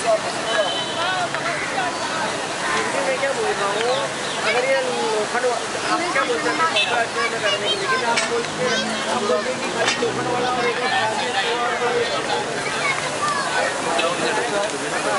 मैं क्या बोल रहा हूँ, अगर ये लोखंड आप क्या बोलते हैं करने की, लेकिन आप बोलते हैं कि खाली लोखंड वाला और एक